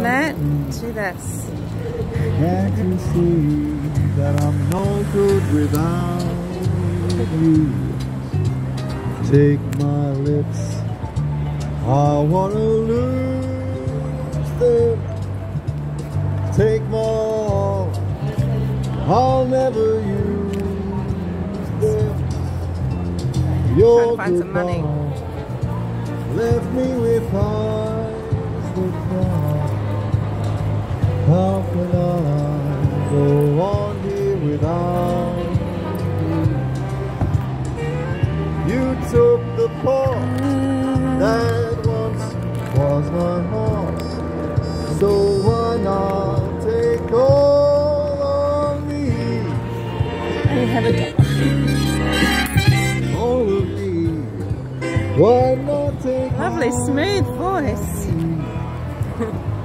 Let do this. Can't you see that I'm no good without you? Take my lips, I wanna lose them. Take my arms, I'll never use them. Your Trying to find some money. left me with eyes that cry. How can I go on here without you? You took the part that once was my heart, so why not take all of me? We have a All of me. Why not take lovely all smooth of voice. me?